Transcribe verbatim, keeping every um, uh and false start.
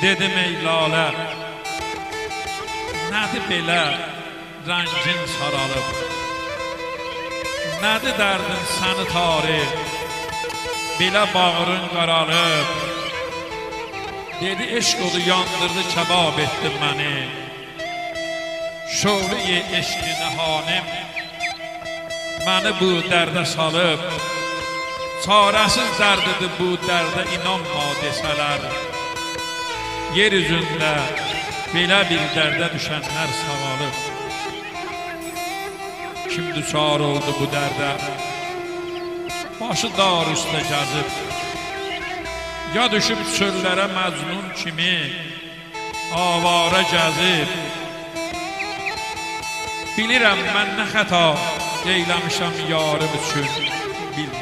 Dedim ey lalə, nədir belə rəngin saralıb, nədir dərdin səni tarif, belə bağırın qaralıb. Dedi eşq odu yandırdı, kebab etdi məni, şöyle eşqini hanim məni bu dərdə salıb. Çarəsiz dərdidir bu dərdə inanma desələr, yer üzündə belə bir dərdə düşənlər sağalıb. Kim düçar oldu bu dərdə, başı dar üstə gəzib, ya düşüb çöllərə məcnun kimi avara gəzib. Bilirəm mən nə xəta eyləmişəm yarım üçün, bilmirəm.